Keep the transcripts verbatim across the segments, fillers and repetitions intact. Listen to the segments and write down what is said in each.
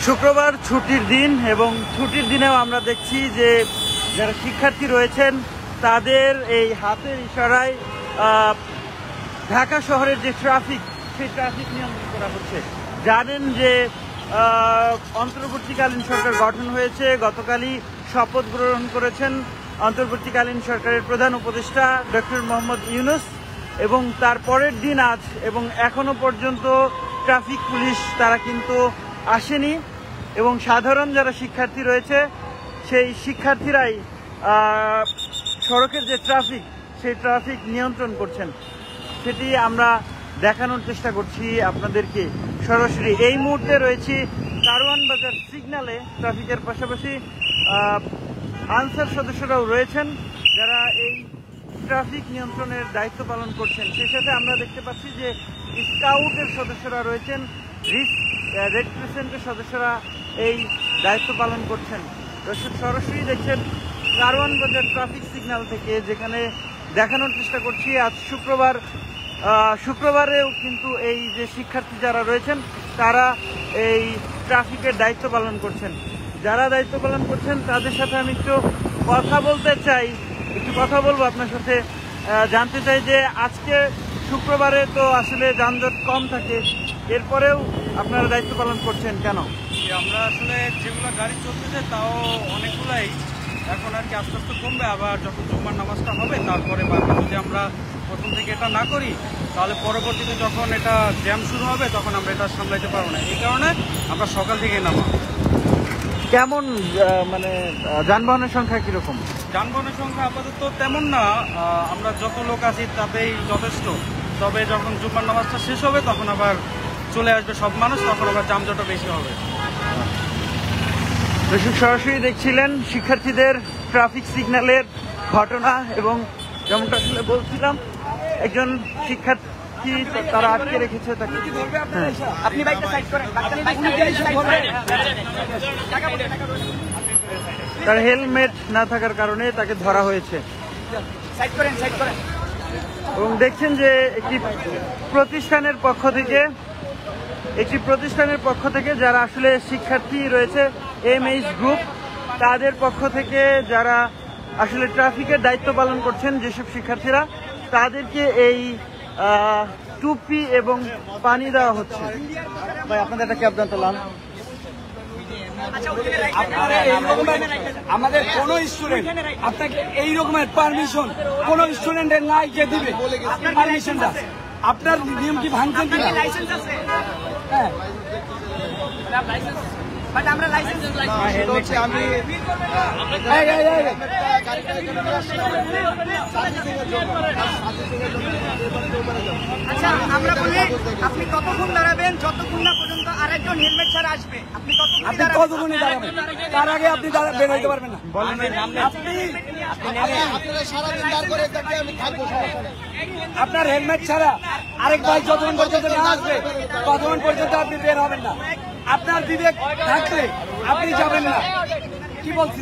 শুক্রবার ছুটির দিন এবং ছুটির দিনেও আমরা দেখছি যে যারা শিক্ষার্থী রয়েছেন তাদের এই হাতের ইশারায় ঢাকা শহরের যে ট্রাফিক সেই ট্রাফিক নিয়ন্ত্রণ করা হচ্ছে। জানেন যে অন্তর্বর্তীকালীন সরকার গঠন হয়েছে, গতকালই শপথ গ্রহণ করেছেন অন্তর্বর্তীকালীন সরকারের প্রধান উপদেষ্টা ডক্টর মোহাম্মদ ইউনূস, এবং তার পরের দিন আজ এবং এখনো পর্যন্ত ট্রাফিক পুলিশ তারা কিন্তু আসেনি এবং সাধারণ যারা শিক্ষার্থী রয়েছে সেই শিক্ষার্থীরাই সড়কের যে ট্রাফিক সেই ট্রাফিক নিয়ন্ত্রণ করছেন, সেটি আমরা দেখানোর চেষ্টা করছি আপনাদেরকে সরাসরি। এই মুহূর্তে রয়েছি কারওয়ান বাজার সিগন্যালে, ট্রাফিকের পাশাপাশি আনসার সদস্যরাও রয়েছেন যারা এই ট্রাফিক নিয়ন্ত্রণের দায়িত্ব পালন করছেন। সেই সাথে আমরা দেখতে পাচ্ছি যে স্কাউটের সদস্যরা রয়েছেন, রেড ক্রিসেন্টের সদস্যরা এই দায়িত্ব পালন করছেন। দর্শক সরাসরি দেখছেন কারওয়ান বাজার ট্রাফিক সিগন্যাল থেকে, যেখানে দেখানোর চেষ্টা করছি আজ শুক্রবার শুক্রবারেও কিন্তু এই যে শিক্ষার্থী যারা রয়েছেন তারা এই ট্রাফিকের দায়িত্ব পালন করছেন। যারা দায়িত্ব পালন করছেন তাদের সাথে আমি একটু কথা বলতে চাই, একটু কথা বলবো আপনার সাথে। জানতে চাই যে আজকে শুক্রবারে তো আসলে যানজট কম থাকে, এরপরেও আপনারা দায়িত্ব পালন করছেন কেন? আমরা আসলে যেগুলো গাড়ি চলতেছে তাও অনেকগুলাই এখন আর কি আস্তে আস্তে কমবে, আবার যখন জুমার নামাজটা হবে তারপরে বাকি যদি আমরা প্রথম থেকে এটা না করি তাহলে পরবর্তীতে যখন এটা জ্যাম শুরু হবে তখন আমরা এটা সামলাইতে পারবো না। এই কারণে আমরা সকাল থেকে নামা। কেমন মানে যানবাহনের সংখ্যা কিরকম? যানবাহনের সংখ্যা আপাতত তেমন না, আমরা যত লোক আছি তাতেই যথেষ্ট। তবে যখন জুমার নামাজটা শেষ হবে তখন আবার চলে আসবে সব মানুষ, তখন আবার যানজটও বেশি হবে। দর্শক সরাসরি দেখছিলেন শিক্ষার্থীদের ট্রাফিক সিগন্যালের ঘটনা, এবং যেমনটা আসলে বলছিলাম একজন শিক্ষার্থী তারা আটকে রেখেছে তাকে। তার হেলমেট না থাকার কারণে তাকে ধরা হয়েছে। এবং দেখছেন যে একটি প্রতিষ্ঠানের পক্ষ থেকে একটি প্রতিষ্ঠানের পক্ষ থেকে যারা আসলে শিক্ষার্থী রয়েছে এমএইচ গ্রুপ, তাদের পক্ষ থেকে যারা আসলে ট্রাফিকের দায়িত্ব পালন করছেন যেসব শিক্ষার্থীরা, তাদেরকে এই টুপি এবং পানি দেওয়া হচ্ছে। ভাই আপনাদের একটা ক্যাব দান তোলাম। আমাদের কোন স্টুডেন্ট আপনাকে এই রকমের পারমিশন কোন স্টুডেন্টের নাই যে দিবে পারমিশনটা, আপনার নিয়ম কি ভাঙছেন কিনা? হ্যাঁ আমরা লাইসেন্স আমি আচ্ছা আমরা বলি আপনি কতক্ষণ দাঁড়াবেন যতক্ষণ না পর্যন্ত আরেকজন হেলমেট ছাড়া আসবে। আপনি কতক্ষণ দাঁড়াবেন? তার আগে আপনি বের হইতে পারবেন না। আপনি আপনার হেলমেট ছাড়া আরেক ভাই যতক্ষণ পর্যন্ত না আসবে ততক্ষণ পর্যন্ত আপনি বের হবেন না। আপনার বিবেক থাকলে আপনি যাবেন না। কি বলছি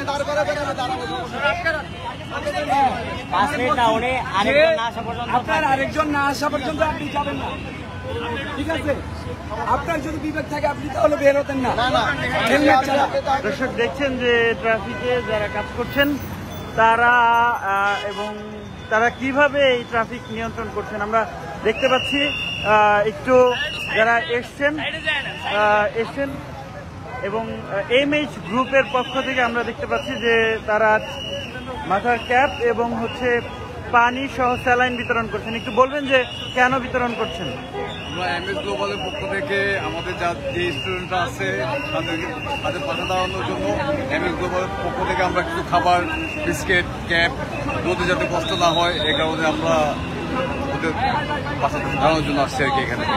আপনার আরেকজন না আসা পর্যন্ত আপনি যাবেন না, ঠিক আছে? আপনার যদি বিবেক থাকে আপনি তাহলে বের হতেন না। দর্শক দেখছেন যে ট্রাফিকে যারা কাজ করছেন তারা এবং তারা কিভাবে এই ট্রাফিক নিয়ন্ত্রণ করছেন আমরা দেখতে পাচ্ছি। একটু যারা এসছেন এসছেন এবং এমএইচ গ্রুপের পক্ষ থেকে আমরা দেখতে পাচ্ছি যে তারা মাথার ক্যাপ এবং হচ্ছে পানি সহ স্যালাইন বিতরণ করছেন। একটু বলবেন যে কেন বিতরণ করছেন? আমরা এমএস গ্লোবালের পক্ষ থেকে আমাদের যা যে স্টুডেন্টরা আছে তাদেরকে তাদের পাশে দাঁড়ানোর জন্য এমএস গ্লোবালের পক্ষ থেকে আমরা কিছু খাবার, বিস্কিট, ক্যাপ, রোদে যাতে কষ্ট না হয় এই কারণে আমরা ওদের পাশে দাঁড়ানোর জন্য আসছি আর কি এখানে।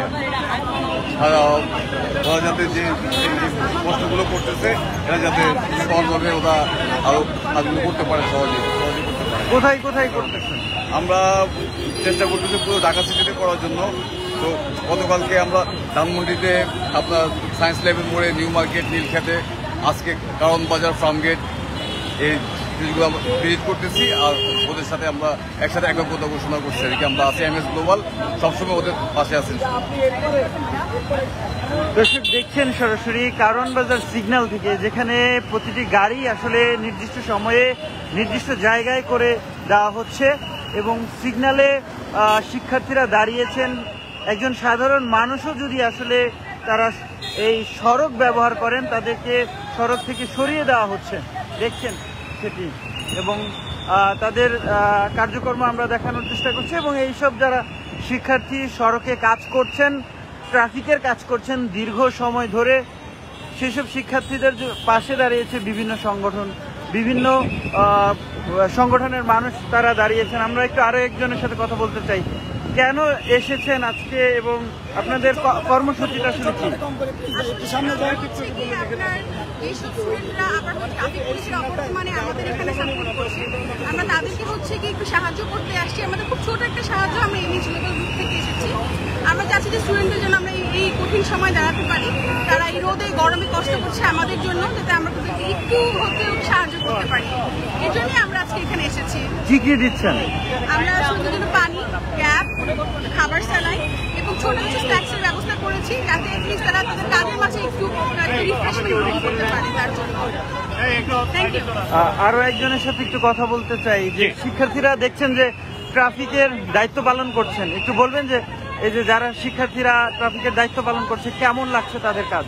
ওরা যাতে যে কষ্টগুলো করতেছে এরা যাতে সহজভাবে ওরা আরো কাজগুলো করতে পারে, সহজে সহজে করতে পারে। কোথায় কোথায় করতেছেন? আমরা চেষ্টা করতেছি পুরো ঢাকা সিটিতে করার জন্য। তো গতকালকে আমরা ধানমন্ডিতে, আপনার সায়েন্স ল্যাবের মোড়ে, নিউ মার্কেট, নীলক্ষেতে, আজকে কারওয়ান বাজার, ফার্মগেট, এই জিনিসগুলো আমরা ভিজিট করতেছি আর ওদের সাথে আমরা একসাথে একত্রতা ঘোষণা করছি আর কি। আমরা আছি এম এস গ্লোবাল, সবসময় ওদের পাশে আছি। দর্শক দেখছেন সরাসরি কারওয়ান বাজার সিগন্যাল থেকে, যেখানে প্রতিটি গাড়ি আসলে নির্দিষ্ট সময়ে নির্দিষ্ট জায়গায় করে দেওয়া হচ্ছে এবং সিগন্যালে শিক্ষার্থীরা দাঁড়িয়েছেন। একজন সাধারণ মানুষও যদি আসলে তারা এই সড়ক ব্যবহার করেন, তাদেরকে সড়ক থেকে সরিয়ে দেওয়া হচ্ছে, দেখছেন সেটি। এবং তাদের কার্যক্রম আমরা দেখানোর চেষ্টা করছি। এবং এইসব যারা শিক্ষার্থী সড়কে কাজ করছেন, ট্রাফিকের কাজ করছেন দীর্ঘ সময় ধরে, সেসব শিক্ষার্থীদের পাশে দাঁড়িয়েছে বিভিন্ন সংগঠন, বিভিন্ন সংগঠনের মানুষ তারা দাঁড়িয়েছেন। আমরা একটু আরো একজনের সাথে কথা বলতে চাই। কেন এসেছেন আজকে এবং আপনাদের কর্মসূচিটা আসলে কি? এইসব স্টুডেন্টরা আবার ট্রাফিক পুলিশের অবর্তমানে আমাদের এখানে সাপোর্ট করছে। আমরা তাদেরকে হচ্ছে কি একটু সাহায্য করতে আসছি। আমাদের খুব ছোট একটা সাহায্য, আমরা এমএস গ্লোবাল গ্রুপ থেকে এসেছি। আমরা চাচ্ছি যে স্টুডেন্টদের জন্য আমরা এই কঠিন সময় দাঁড়াতে পারি। তারা এই রোদে গরমে কষ্ট করছে আমাদের জন্য, যাতে আমরা তাদেরকে একটু হতেও সাহায্য করতে পারি। এই জন্যই আমরা আজকে এখানে এসেছি। কি কি দিচ্ছেন? আমরা শুধু জন্য পানি, ক্যাপ, খাবার স্যালাই এবং ছোট কিছু স্ন্যাক্সের ব্যবস্থা করেছি, যাতে এটলিস্ট তারা তাদের কাজের মাঝে একটু রিফ্রেশমেন্ট অনুভব করতে পারে। তার জন্য থ্যাংক ইউ। আরো একজনের সাথে একটু কথা বলতে চাই, যে শিক্ষার্থীরা দেখছেন যে ট্রাফিকের দায়িত্ব পালন করছেন, একটু বলবেন যে এই যে যারা শিক্ষার্থীরা ট্রাফিকের দায়িত্ব পালন করছে কেমন লাগছে তাদের কাজ?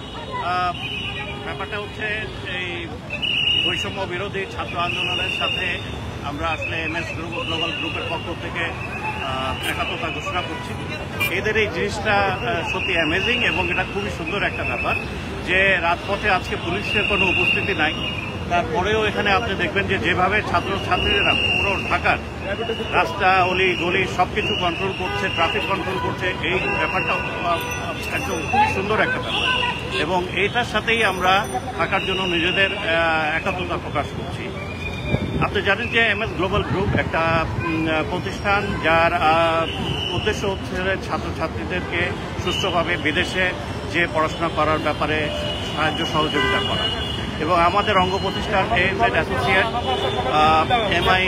ব্যাপারটা হচ্ছে এই বৈষম্য বিরোধী ছাত্র আন্দোলনের সাথে আমরা আসলে এম এস গ্লোবাল গ্রুপের পক্ষ থেকে একাত্মতা ঘোষণা করছি। এদের এই জিনিসটা সত্যি অ্যামেজিং এবং এটা খুবই সুন্দর একটা ব্যাপার যে রাজপথে আজকে পুলিশের কোনো উপস্থিতি নাই, তারপরেও এখানে আপনি দেখবেন যে যেভাবে ছাত্রছাত্রীরা পুরো ঢাকার রাস্তা অলি গলি সব কিছু কন্ট্রোল করছে, ট্রাফিক কন্ট্রোল করছে, এই ব্যাপারটা একদম খুবই সুন্দর একটা ব্যাপার এবং এইটার সাথেই আমরা থাকার জন্য নিজেদের একাত্মতা প্রকাশ করছি। আপনি জানেন যে এম এস গ্লোবাল গ্রুপ একটা প্রতিষ্ঠান যার উদ্দেশ্য হচ্ছে ছাত্রছাত্রীদেরকে সুষ্ঠুভাবে বিদেশে যে পড়াশোনা করার ব্যাপারে সাহায্য সহযোগিতা করা এবং আমাদের অঙ্গ প্রতিষ্ঠান A A Z associate, MI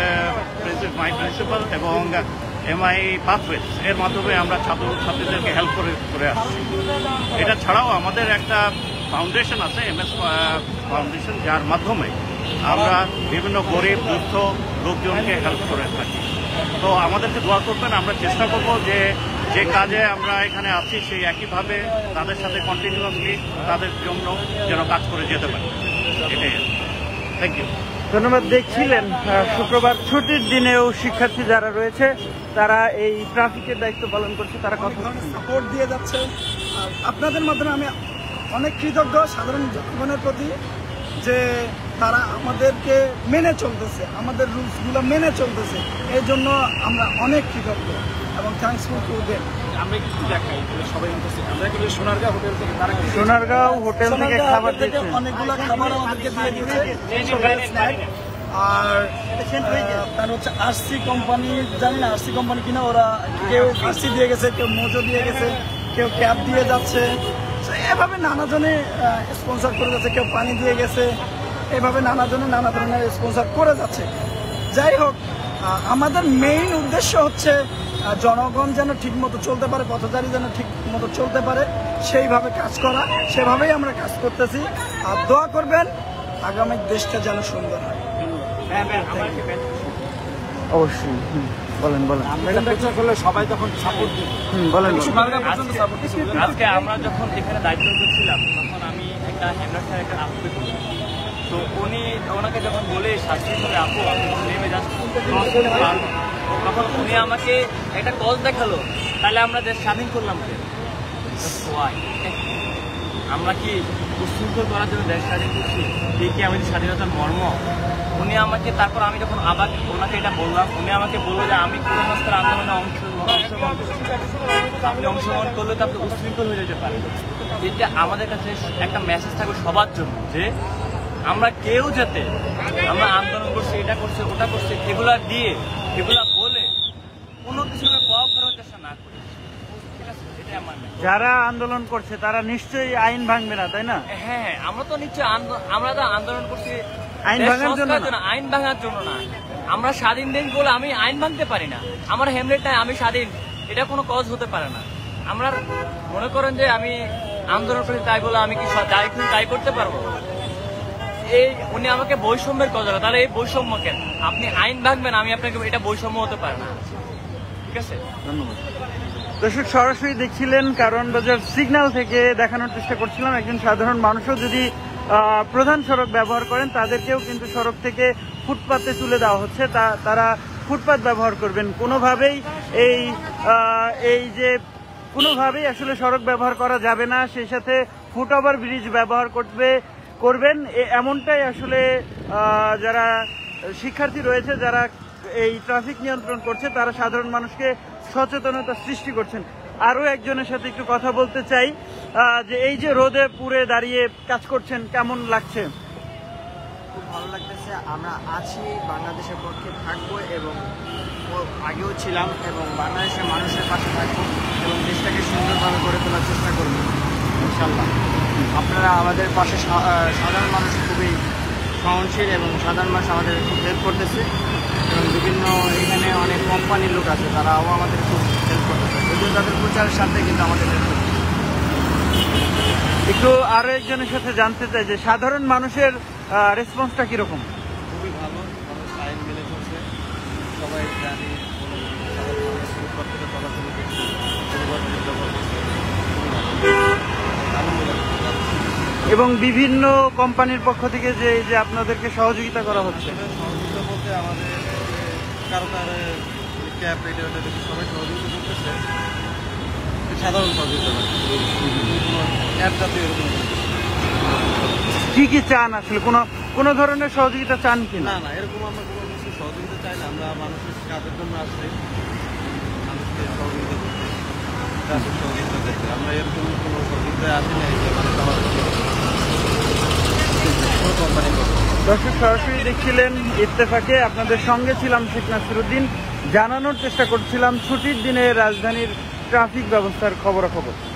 my principal এবং এমআই পাথওয়েজ এর মাধ্যমে আমরা ছাত্রছাত্রীদেরকে হেল্প করে করে আসছি। এটা ছাড়াও আমাদের একটা ফাউন্ডেশন আছে, এম এস ফাউন্ডেশন, যার মাধ্যমে আমরা বিভিন্ন গরিব দুঃস্থ লোকজনকে হেল্প করে থাকি। তো আমাদেরকে দোয়া করবেন, আমরা চেষ্টা করব যে যে কাজে আমরা এখানে আছি সেই একইভাবে তাদের সাথে কন্টিনিউয়াসলি তাদের জন্য যেন কাজ করে যেতে পারি। এটাই। Thank you. ধন্যবাদ। দেখছিলেন শুক্রবার ছুটির দিনেও শিক্ষার্থী যারা রয়েছে তারা এই ট্রাফিকের দায়িত্ব পালন করছে, তারা কত সাপোর্ট দিয়ে যাচ্ছে। আপনাদের মাধ্যমে আমি অনেক কৃতজ্ঞ সাধারণ জনগণের প্রতি যে তারা আমাদেরকে মেনে চলতেছে, আমাদের রুলসগুলো মেনে চলতেছে, এই জন্য আমরা অনেক কৃতজ্ঞ এবং থ্যাঙ্কসফুল টু দেম। আমরা একটু দেখাই সবাই আমরা কিন্তু সোনারগাঁও হোটেল থেকে তারা সোনারগাঁও হোটেল থেকে খাবার দিচ্ছে, অনেকগুলো খাবার আমাদেরকে দিয়ে দিয়েছে। আর তার হচ্ছে আরসি কোম্পানি, জানি না আরসি কোম্পানি কিনা, ওরা কেউ আরসি দিয়ে গেছে, কেউ মোজো দিয়ে গেছে, কেউ ক্যাপ দিয়ে যাচ্ছে, এভাবে নানা জনে স্পন্সর করে যাচ্ছে, কেউ পানি দিয়ে গেছে, এভাবে নানা জনে নানা ধরনের স্পন্সর করে যাচ্ছে। যাই হোক, আমাদের মেইন উদ্দেশ্য হচ্ছে জনগণ যেন ঠিক মতো চলতে পারে, পথচারী যেন ঠিক মতো চলতে পারে, সেইভাবে কাজ করা, সেভাবেই আমরা কাজ করতেছি। আর দোয়া করবেন আগামী দেশটা যেন সুন্দর হয়। অবশ্যই বলেন বলেন সবাই তখন সাপোর্ট বলেন। আজকে আমরা যখন এখানে দায়িত্ব করছিলাম তখন আমি একটা হেমরাজ স্যার একটা আপু করি, তো উনি ওনাকে যখন বলে শাস্তি করে আপু আমি নেমে যাচ্ছি, তখন উনি আমাকে একটা কল দেখালো, তাহলে আমরা দেশ স্বাধীন করলাম কেন? আমরা কি উশৃঙ্খল করার জন্য দেশ স্বাধীন করছি? এই কি আমাদের স্বাধীনতার মর্ম? উনি আমাকে, তারপর আমি যখন আবার ওনাকে এটা বললাম, উনি আমাকে বললো যে আমি কোনো মাস্টার আন্দোলনে অংশগ্রহণ করছি, আপনি অংশগ্রহণ করলে তো আপনি উশৃঙ্খল হয়ে যেতে পারেন। এটা আমাদের কাছে একটা মেসেজ থাকবে সবার জন্য যে আমরা কেউ যাতে আমরা আন্দোলন করছি, এটা করছে, ওটা করছে, এগুলা দিয়ে এগুলা বলে কোনো কিছু প্রভাব ফেরার চেষ্টা না করি। যারা আন্দোলন করছে তারা নিশ্চয়ই আইন ভাঙবে না, তাই না? হ্যাঁ, আমরা তো নিশ্চয়ই আমরা তো আন্দোলন করছি আইন ভাঙার জন্য না? আইন ভাঙার জন্য না। আমরা স্বাধীন দেশ বলে আমি আইন ভাঙতে পারি না। আমার হেমলেট নাই, আমি স্বাধীন, এটা কোনো কজ হতে পারে না। আমরা মনে করেন যে আমি আন্দোলন করি তাই বলে আমি কি যাই খুশি তাই করতে পারবো? এই উনি আমাকে বৈষম্যের কথা, তাহলে এই বৈষম্য কেন? আপনি আইন ভাঙবেন, আমি আপনাকে, এটা বৈষম্য হতে পারে না। ঠিক আছে, ধন্যবাদ। দর্শক, সরাসরি দেখছিলেন কারওয়ান বাজার সিগন্যাল থেকে দেখানোর চেষ্টা করছিলাম একজন সাধারণ মানুষও যদি প্রধান সড়ক ব্যবহার করেন তাদেরকেও কিন্তু সড়ক থেকে ফুটপাতে তুলে দেওয়া হচ্ছে, তা তারা ফুটপাত ব্যবহার করবেন। কোনোভাবেই এই এই যে কোনোভাবেই আসলে সড়ক ব্যবহার করা যাবে না, সেই সাথে ফুট ওভার ব্রিজ ব্যবহার করবে করবেন এমনটাই আসলে যারা শিক্ষার্থী রয়েছে, যারা এই ট্রাফিক নিয়ন্ত্রণ করছে, তারা সাধারণ মানুষকে সচেতনতা সৃষ্টি করছেন। আরো একজনের সাথে একটু কথা বলতে চাই, যে এই যে রোদে পুড়ে দাঁড়িয়ে কাজ করছেন, কেমন লাগছে? খুব ভালো লাগতেছে। আমরা আছি, বাংলাদেশের পক্ষে থাকবো এবং আগেও ছিলাম এবং বাংলাদেশের মানুষের পাশে থাকবো এবং দেশটাকে সুন্দরভাবে গড়ে তোলার চেষ্টা করবো ইনশাল্লাহ। আপনারা আমাদের পাশে, সাধারণ মানুষ খুবই সহনশীল এবং সাধারণ মানুষ আমাদের খুব হেল্প করতেছে এবং বিভিন্ন এখানে অনেক কোম্পানির লোক আছে, তারাও আমাদের খুব হেল্প করতেছে, যদিও তাদের প্রচারের সাথে কিন্তু আমাদের হেল্প করতেছে। একটু আরো একজনের সাথে জানতে চাই যে সাধারণ মানুষের রেসপন্সটা কিরকম? খুবই ভালো, মানুষ আইন মেনে চলছে, সবাই জানি চলাচল এবং বিভিন্ন কোম্পানির পক্ষ থেকে যে যে আপনাদেরকে সহযোগিতা করা হচ্ছে, সহযোগিতা বলতে আমাদের কারো কারো ক্যাব রেডিও সবাই সহযোগিতা করতেছে, সাধারণ সহযোগিতা অ্যাপ জাতীয় এরকম। কি কি চান আসলে? কোনো কোনো ধরনের সহযোগিতা চান কি না? না, এরকম আমরা কোনো কিছু সহযোগিতা চাই না। আমরা মানুষের কাজের জন্য আসছি, মানুষকে সহযোগিতা করতে, ট্রাফিক সহযোগিতা করতে। আমরা এরকম কোনো সহযোগিতায় আসি না যে মানে আমার কোনো কোম্পানি করবে। দর্শক, সরাসরি দেখছিলেন ইত্তেফাকে, আপনাদের সঙ্গে ছিলাম শেখ নাসিরউদ্দিন। জানানোর চেষ্টা করছিলাম ছুটির দিনে রাজধানীর ট্রাফিক ব্যবস্থার খবরাখবর।